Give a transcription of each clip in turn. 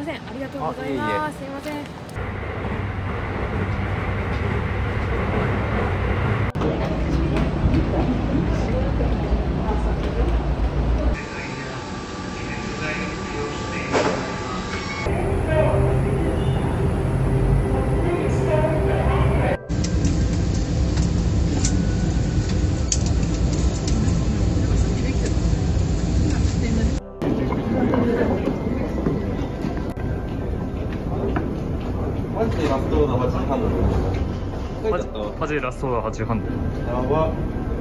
せん、ありがとうございます。すいません。 マジでラストオーダー8時半なんだ。 マジでラストオーダー8時半で。 やば。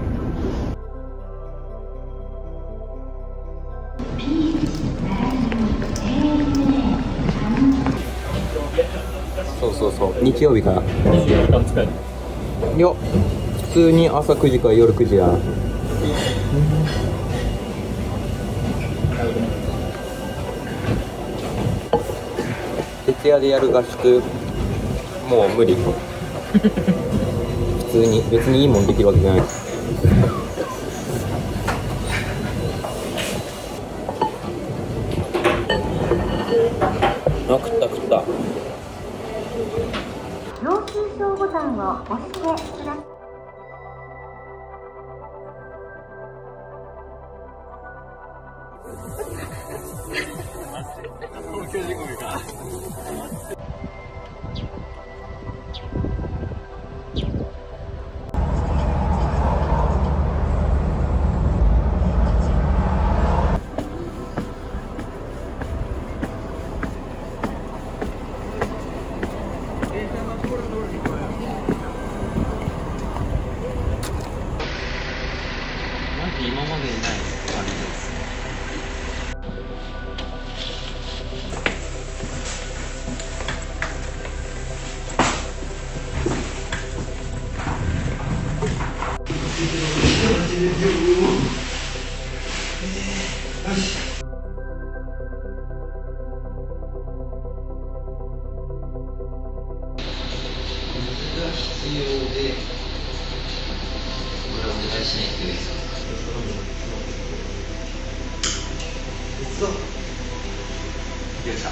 そうそうそう、日曜日から 24時間使える。 いや、普通に朝9時から夜9時や。徹夜でやる合宿もう無理。普通に別にいいもんできるわけじゃない。あ、食った食った。 領収書ボタンを押してください。 東京地獄か。 今までにない感じです。水が必要で、これはお願いしないといけないです。よいしょ。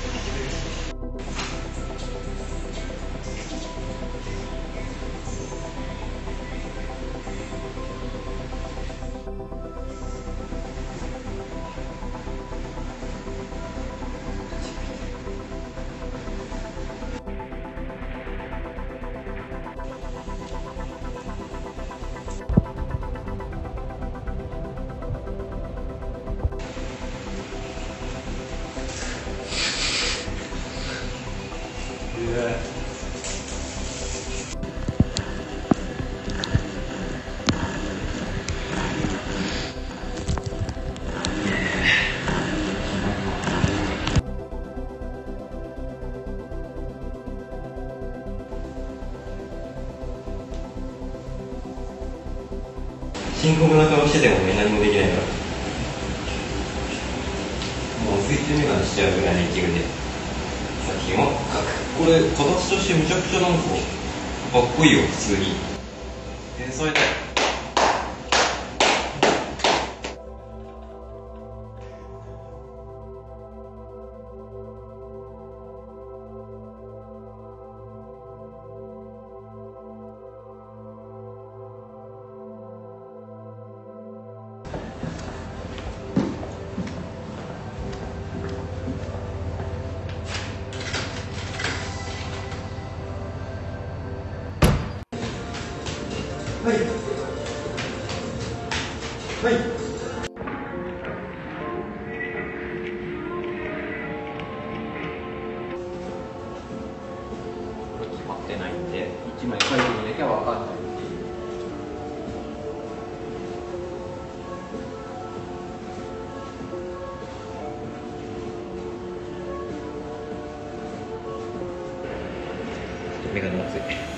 深刻な顔しててもね、何もできないから。もう水中メガネしちゃうぐらいの勢いで作品を描く。これ形としてめちゃくちゃなんかかっこいいよ。普通に天才だよ。はいはい。決まってないんで1枚書いてみなきゃ分かんないっていう。メガネがついて。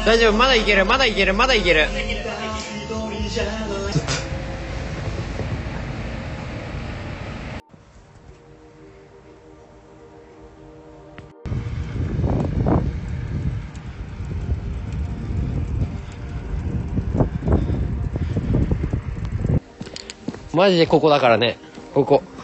大丈夫、まだいける、まだいける、まだいける。マジでここだからね、ここ。